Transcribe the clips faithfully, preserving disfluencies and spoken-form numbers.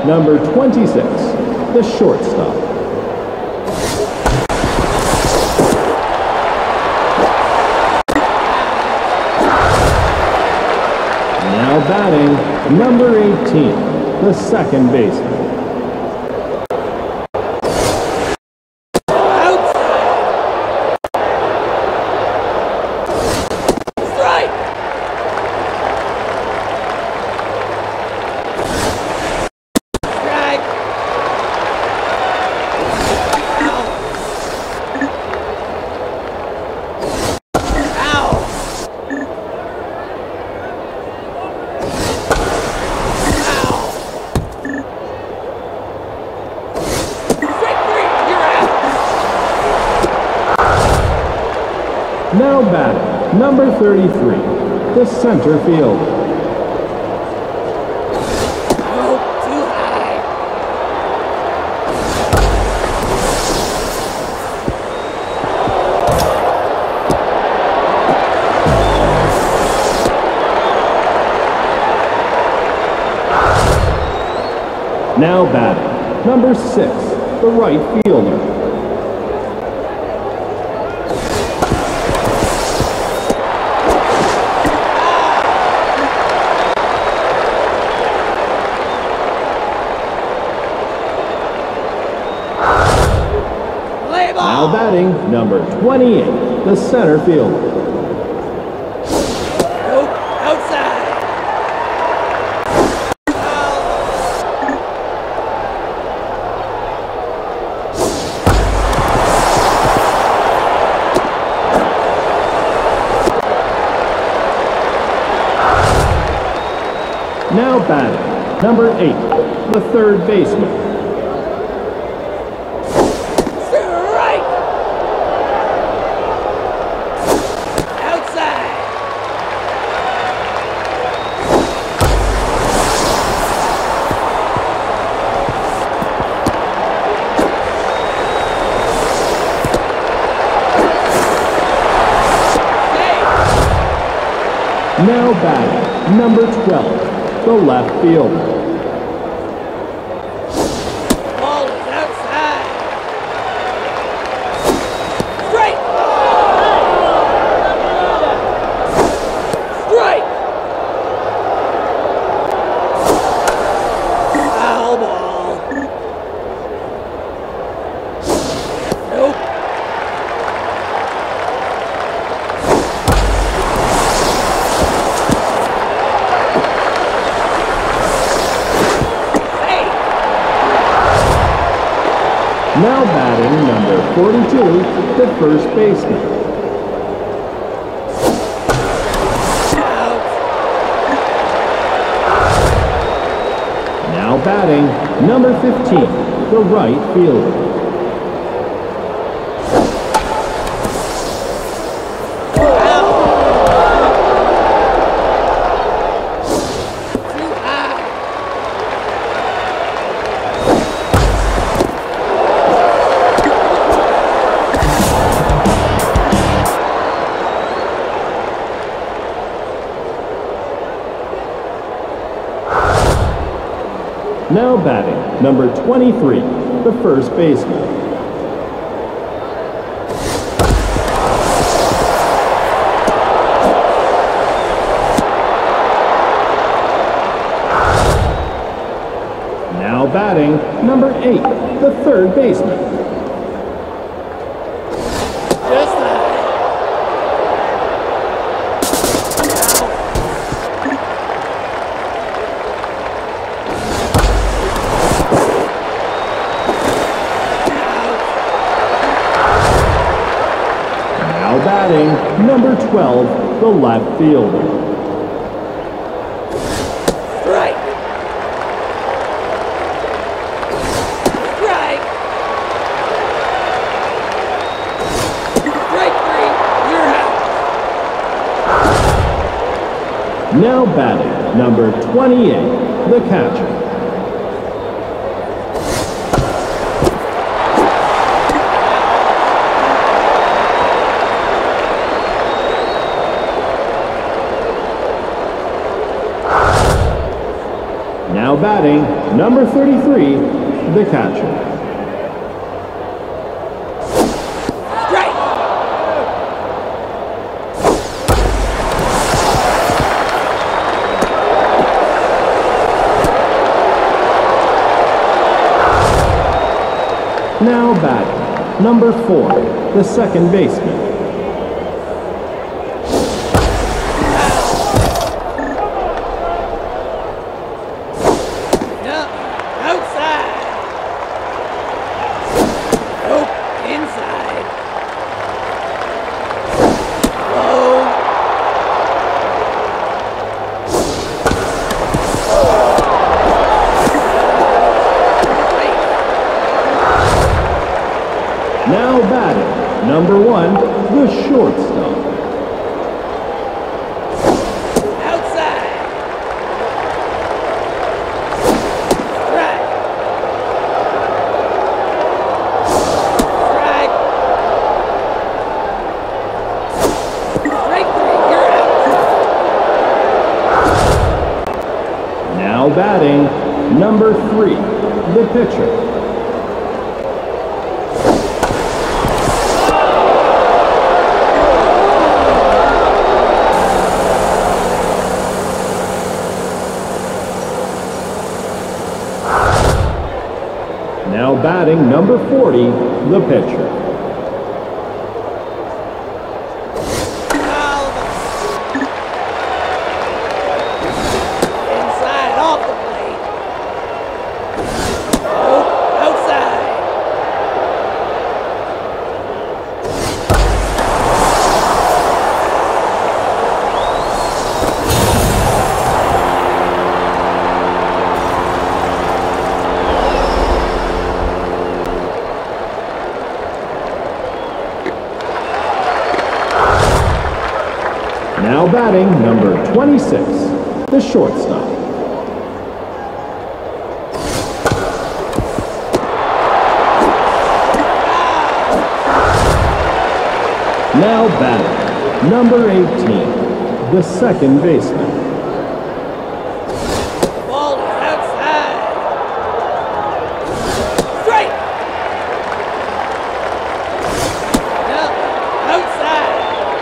number twenty-six, the shortstop. Now batting, number eighteen, the second baseman. Now batting, number thirty-three, the center fielder. Oh, too high. Now batting, number six, the right fielder. Now batting, number twenty-eight, the center fielder. Nope, outside. Now batting, number eight, the third baseman. Now batting, number twelve, the left fielder. Ball is outside. Strike! Strike! Foul ball. Nope. Now batting, number forty-two, the first baseman. Out. Now batting, number fifteen, the right fielder. Now batting, number twenty-three, the first baseman. Now batting, number eight, the third baseman. Just that. Now batting, number twelve, the left fielder. Strike! Strike! Strike three, you're out. Now batting, number twenty-eight, the catcher. Now Now batting, number thirty-three, the catcher. Strike! Now batting, number four, the second baseman. No, outside. Nope, inside. Low. Now batting, number one, the shortstop. Outside. Strike. Strike. Strike three, you're out. Now batting, number three, the pitcher. Now batting, number forty, the pitcher. Foul. Inside, off the plate. Nope, outside. Now batting, number twenty-six, the shortstop. Now batting, number eighteen, the second baseman. Ball is outside. Strike. No, outside.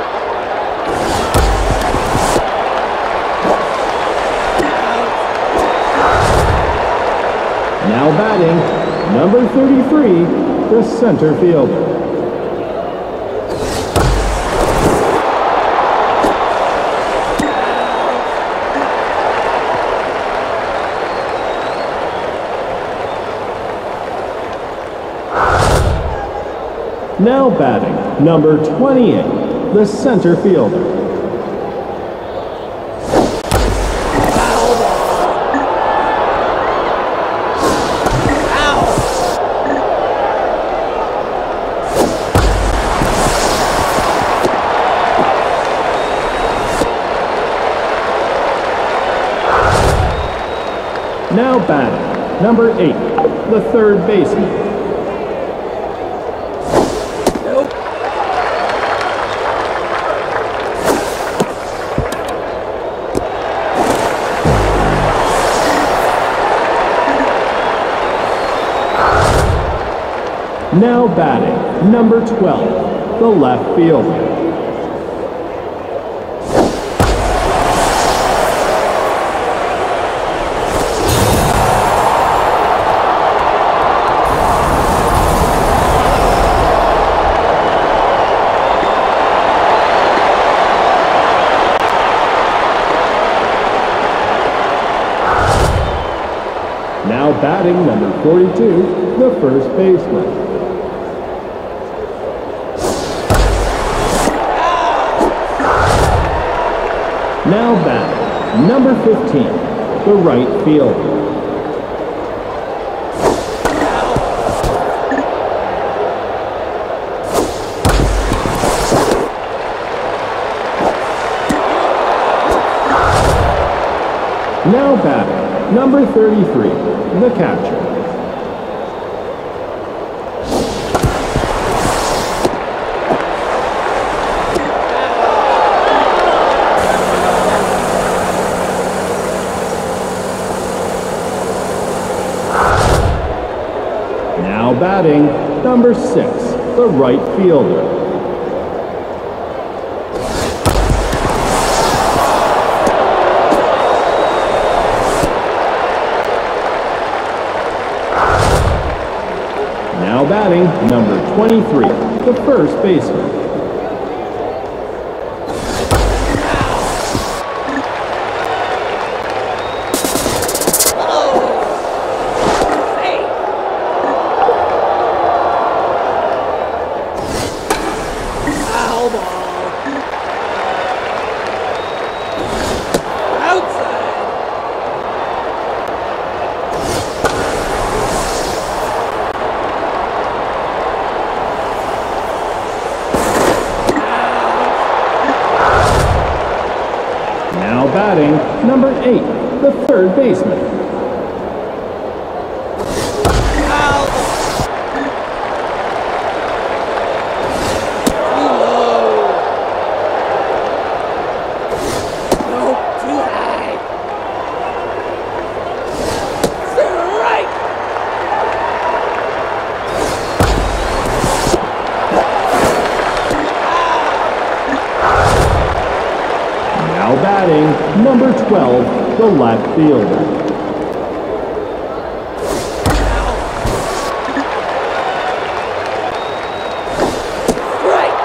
Now batting, number thirty-three, the center fielder. Now batting, number twenty-eight, the center fielder. Now batting, number eight, the third baseman. Nope. Now batting, number twelve, the left fielder. Now batting, number forty-two, the first baseman. Now batting, number fifteen, the right fielder. Now batting, number thirty-three, the catcher. Now batting, number six, the right fielder. Now batting, number twenty-three, the first baseman. Now batting, number eight, the third baseman. Now batting, number twelve, the left fielder. Strike!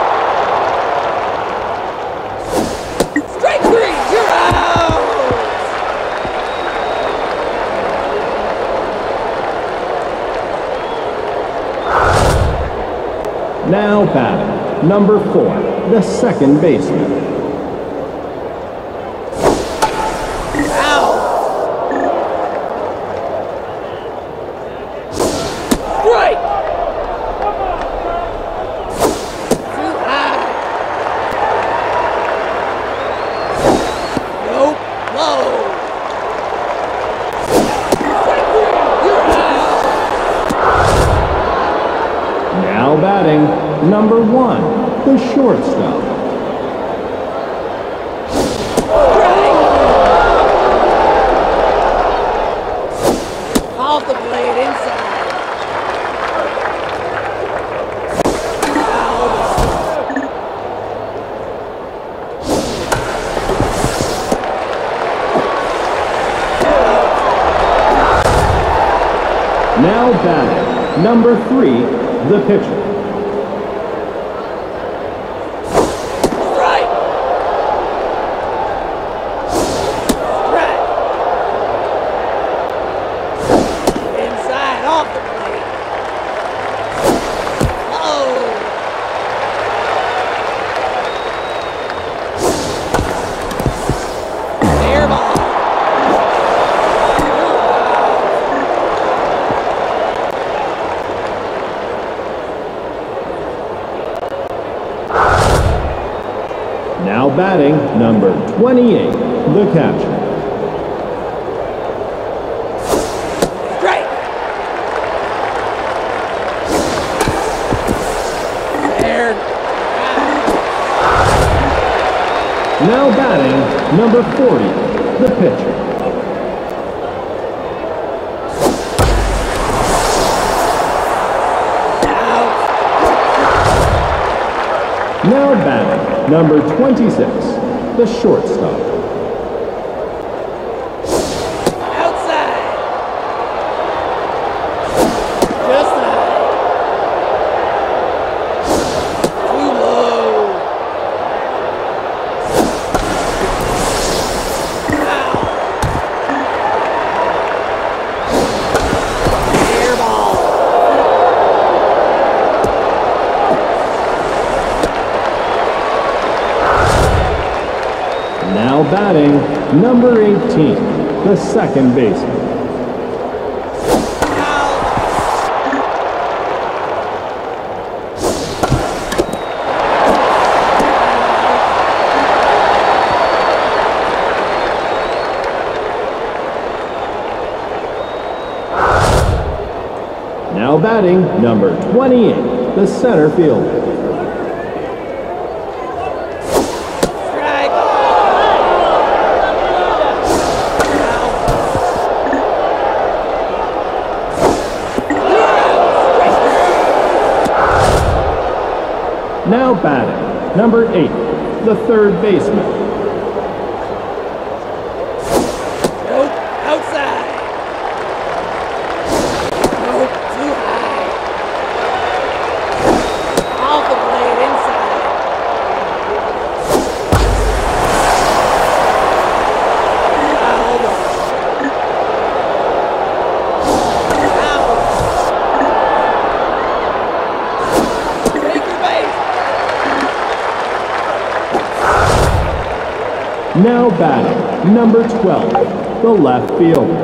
Strike three! You're out! Now batting, number four, the second baseman. Now batting, number one, the shortstop. Off the blade inside. Now batting, number three, the pitcher. Strike! Strike! Inside, off the plate. Oh! Air ball. Now batting, number twenty-eight, the catcher. Strike! There. Now batting, number forty, the pitcher. Now batting, number twenty-six, the shortstop. Outside. Just high. Too low. Foul. Air ball. Now batting, number eighteen, the second baseman. Now batting, number twenty-eight, the center fielder. Strike! Now batting, number eight, the third baseman. Nope, outside. Nope, too high. Off the blade, inside. Foul. Foul. Take your base. Now batting, number twelve, the left fielder.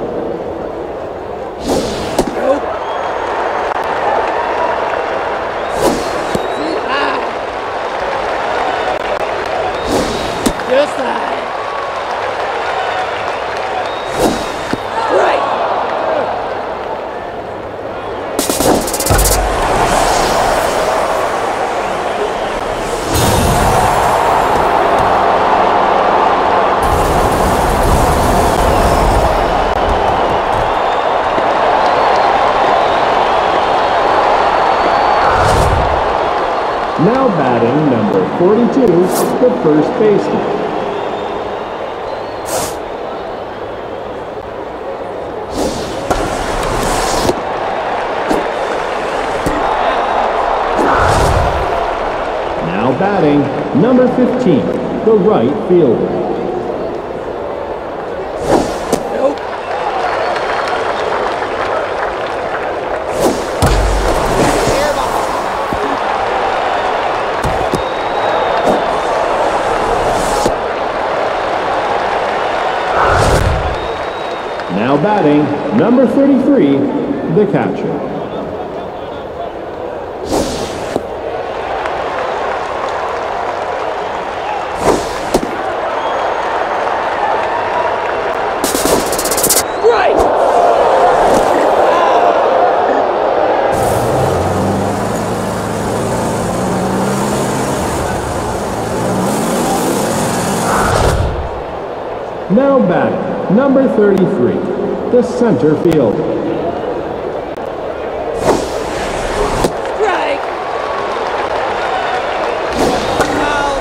Nope. Too high. Just high. Right. Now batting, number forty-two, the first baseman. Now batting, number fifteen, the right fielder. Nope. Air ball. Now batting, number thirty-three, the catcher. Right. Now batting, number thirty-three, the center fielder. Strike. Foul.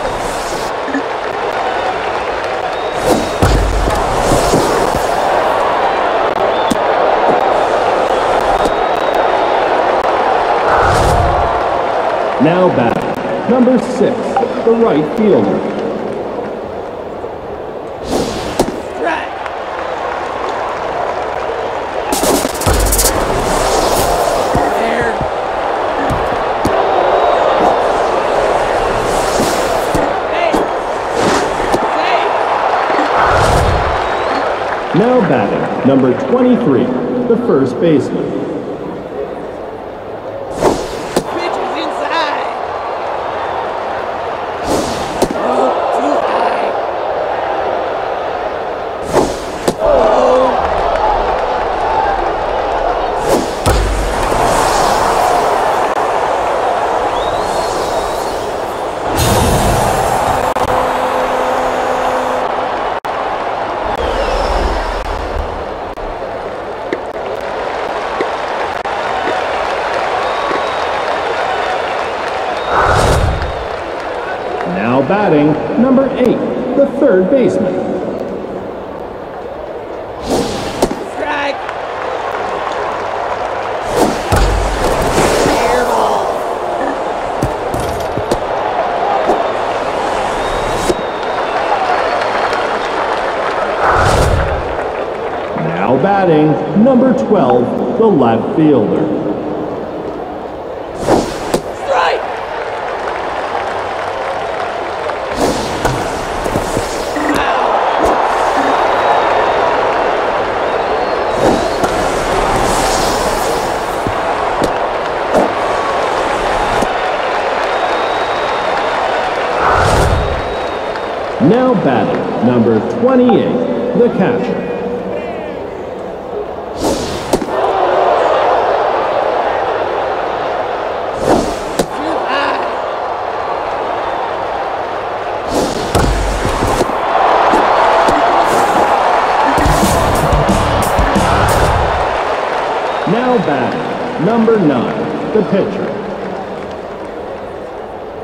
Now batting, number six, the right fielder. Strike. There. Hey. Safe. Now batting, number twenty-three, the first baseman. Pitch is inside. Nope, too high. Oh. Now batting, number eight, the third baseman. Strike. Air ball. Now batting, number twelve, the left fielder. Strike. Now batting, number twenty-eight, the catcher. Too high. Now batting, number nine, the pitcher.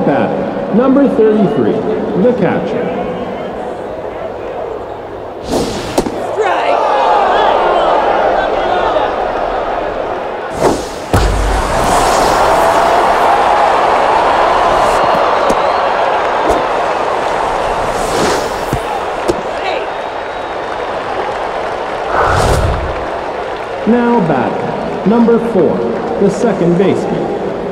batting, number thirty-three, the catcher. Strike! Now batting, number four, the second baseman.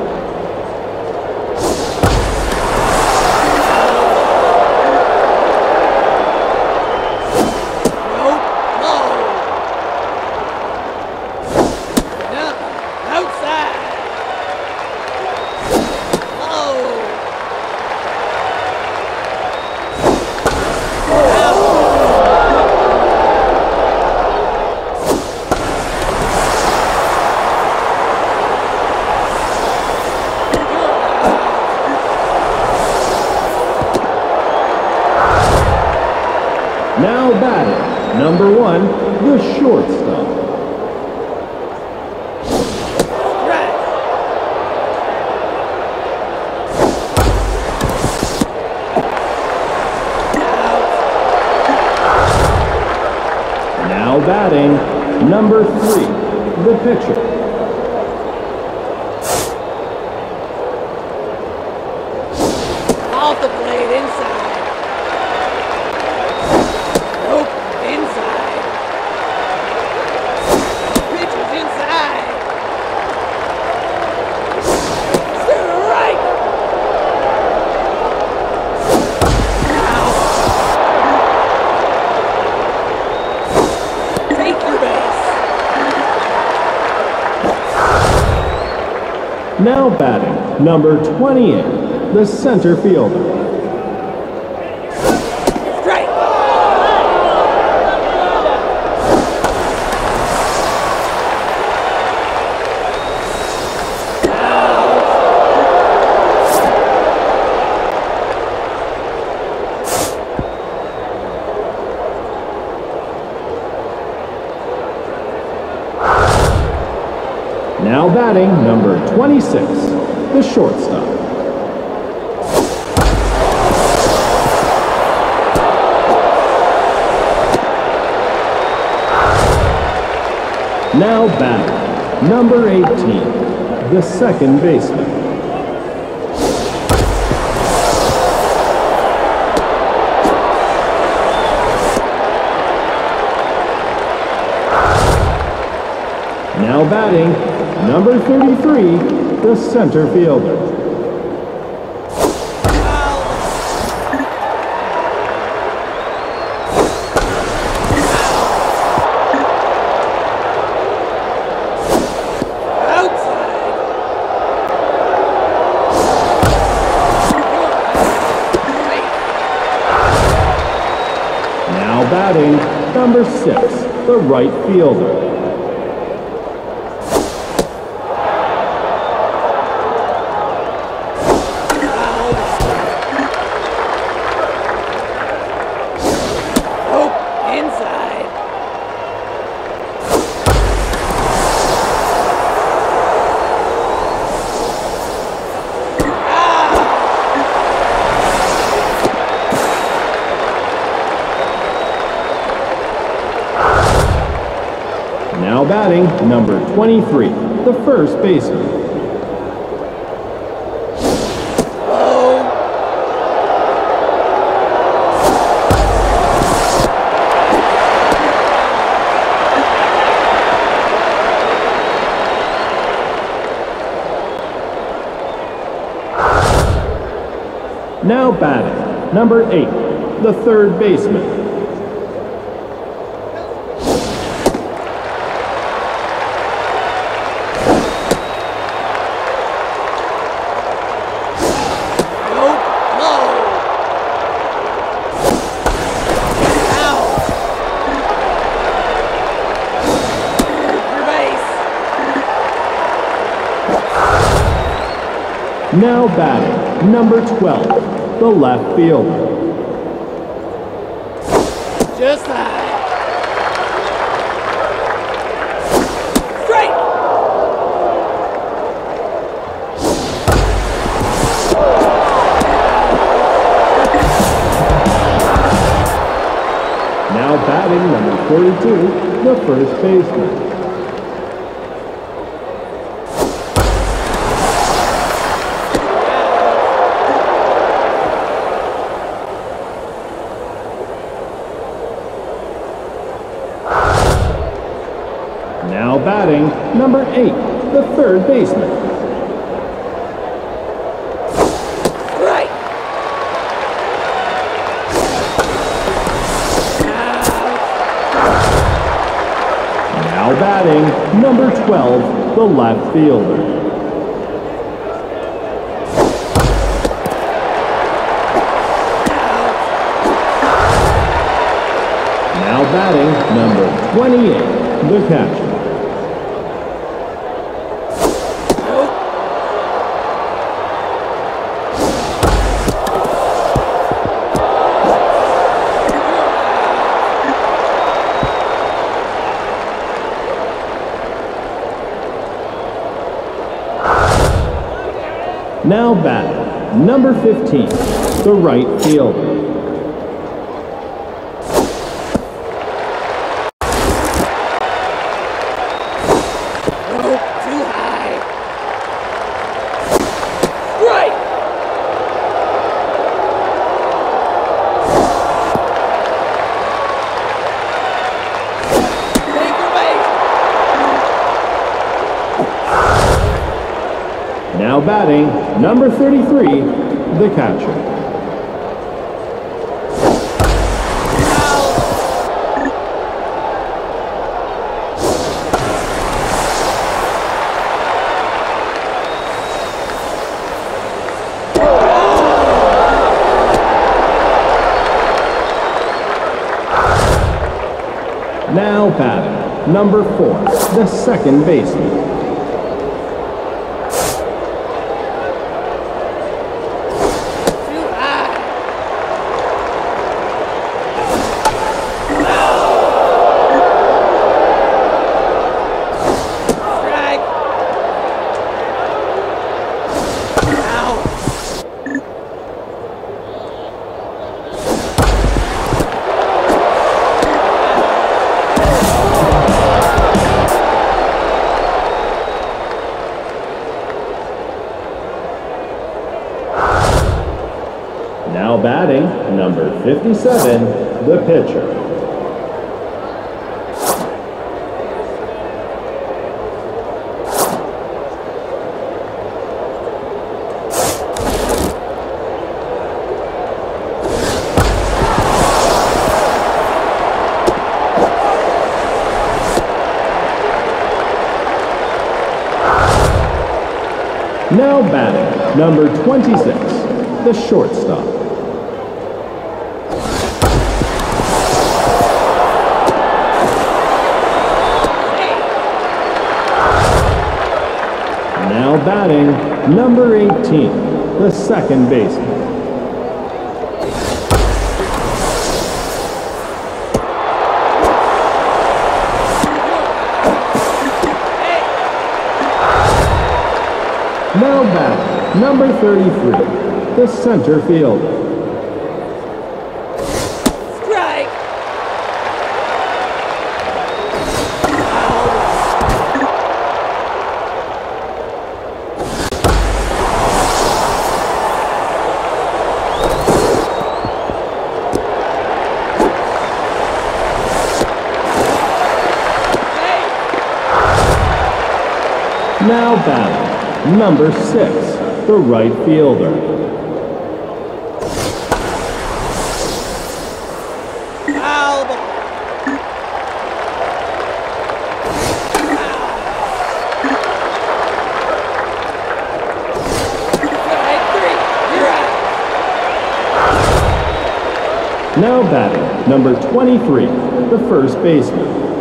Now batting, number one, the shortstop. Now batting, number three, the pitcher. Off the blade, inside. Nope, inside. Pitcher's inside. Strike! Out. Take your base. Now batting, number twenty-eight, the center fielder. Strike! Now batting, number twenty-six, the shortstop. Now batting, number eighteen, the second baseman. Now batting, number thirty-three, the center fielder. Now batting, number six, the right fielder. Now batting, number twenty-three, the first baseman. Now batting, number eight, the third baseman. Now batting, number twelve, the left fielder. Just that. Strike! Now batting number forty-two, the first baseman. Now batting number eight, the third baseman. Right. Now batting number twelve, the left fielder. Now batting number twenty-eight, the catcher. Now batting number fifteen, the right fielder. Oh, too high. Right. Take your base. Now batting number thirty-three, the catcher. Now batting number four, the second baseman. Now batting number fifty-seven, the pitcher. Now batting number twenty-six, the shortstop. Now batting number eighteen, the second baseman. Now batting number thirty-three, the center fielder. Strike. Now batting number six, the right fielder. Foul ball. Strike three. You're out. Now batting number twenty-three, the first baseman.